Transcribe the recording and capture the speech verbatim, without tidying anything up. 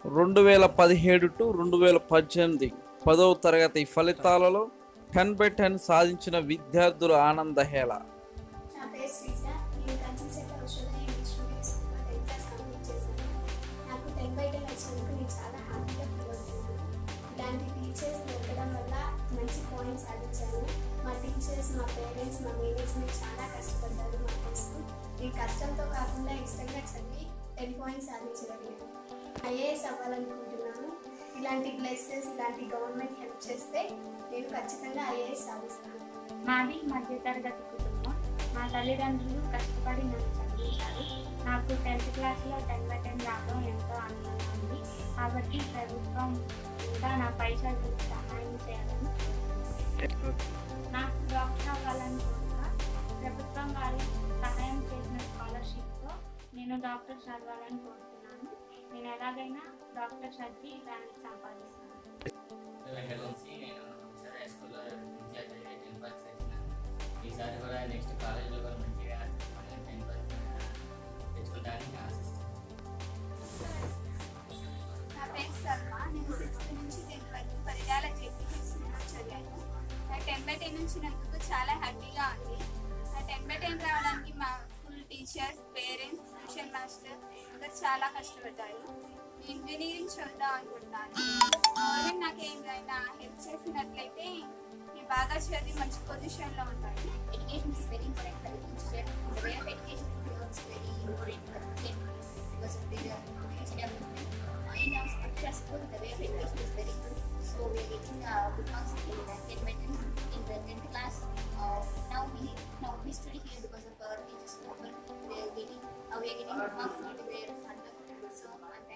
రెండు వేల పదిహేడు టు రెండు వేల పద్దెనిమిది పదవ తరగతి ఫలితాలలో టెన్ బై టెన్ సాధించిన విద్యార్థుల ఆనందహేళ. నా పేరు శ్రీజ. నేను కన్సిస్టెంట్ ఔషధ ఇంగ్లీష్ మీడియం స్కూల్లో టెన్త్ క్లాస్ కంప్లీట్ చేశాను. నాకు టెన్ బై టెన్ వచ్చినందుకు నేను చాలా హ్యాపీగా ఫీల్ అవుతున్నాను. ఇలాంటి టీచర్స్ దొరకడం వల్ల మంచి పాయింట్స్ సాధించాను. మా టీచర్స్, మా పేరెంట్స్, మా మేనేజ్మెంట్ చాలా కష్టపడ్డారు మా కోసం. నేను కష్టంతో కాకుండా ఇష్టంగా చదివి టెన్ పాయింట్స్ సాధించగలిగాను. ఐఏఎస్ అవ్వాలనుకుంటున్నాను. ఇలాంటి ప్లేసెస్, ఇలాంటి గవర్నమెంట్ హెల్ప్ చేస్తే నేను ఖచ్చితంగా ఐఏఎస్ సాధిస్తాను. మాది మధ్యతరగతి కుటుంబం. మా తల్లిదండ్రులు కష్టపడి నన్ను చదివించారు. నాకు టెన్త్ క్లాస్లో టెన్ బై టెన్ రావడం ఎంతో ఆనందంగా ఉంది. కాబట్టి ప్రభుత్వం ఇంకా నా పై చదువుకు సహాయం చేయాలని నాకు డాక్టర్ అవ్వాలని కోరిక. ప్రభుత్వం వాళ్ళు సహాయం చేసిన స్కాలర్షిప్తో నేను డాక్టర్ చదవాలని కోరుతున్నాను. నేను ఎలాగైనా డాక్టర్ చదివి దానికి సంపాదిస్తాను. ఈసారి కూడా నెక్స్ట్ కాలేజీలో కూడా మంచిగా టెన్ పర్సెంట్ తెచ్చుకుంటానికి ఆశిస్తాను. నా పేరు సల్మా. నేను సిక్స్త్ నుంచి టెన్త్ వరకు పరిగాల జెడ్పీహెచ్సిలో చదివాను. నా టెన్ బై టెన్ వచ్చినందుకు చాలా హ్యాపీగా ఉంది. నా టెన్ బై టెన్ రావడానికి మా school teachers, parents, tuition master అందరు చాలా కష్టపడ్డారు. నేను ఇంజనీరింగ్ చదువుదాం అనుకుంటున్నాను. గవర్నమెంట్ నాకు ఏమైనా హెల్ప్ చేసినట్లయితే నేను బాగా చదివి మంచి పొజిషన్లో ఉంటాను. Education is very important for the teacher. The way of education is very important for the kid because of their future development. Uh, in our structure school, the way of education is very good. So we are getting uh, good marks in the ten by ten in the tenth class. Uh, now we now we study here because of our teachers' support. We are getting uh, we are getting good marks in their conduct. So